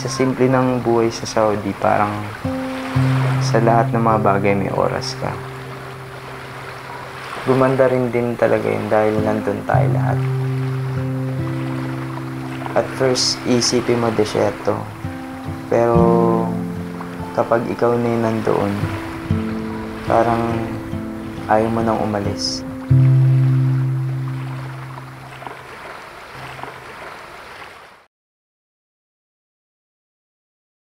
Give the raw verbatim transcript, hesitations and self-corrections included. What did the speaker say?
sa simple ng buhay sa Saudi, parang sa lahat ng mga bagay may oras ka. Gumanda rin din talaga yun dahil nandun tayo lahat. At first, isipin mo desierto. Pero kapag ikaw na yung nandoon, parang ayaw mo nang umalis.